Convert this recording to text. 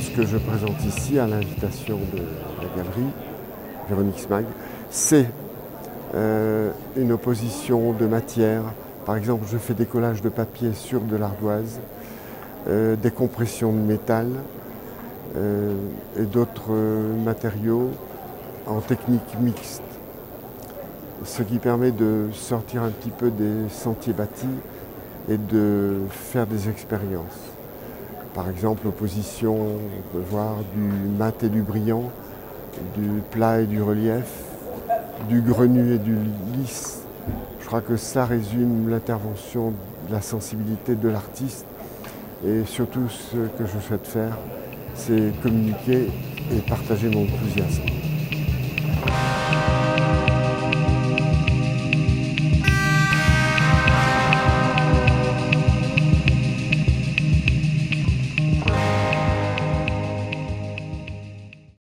Ce que je présente ici à l'invitation de la galerie Véronique Smag, c'est une opposition de matière. Par exemple, je fais des collages de papier sur de l'ardoise, des compressions de métal et d'autres matériaux en technique mixte. Ce qui permet de sortir un petit peu des sentiers bâtis et de faire des expériences. Par exemple, l'opposition, on peut voir du mat et du brillant, du plat et du relief, du grenu et du lisse. Je crois que ça résume l'intervention de la sensibilité de l'artiste. Et surtout, ce que je souhaite faire, c'est communiquer et partager mon enthousiasme.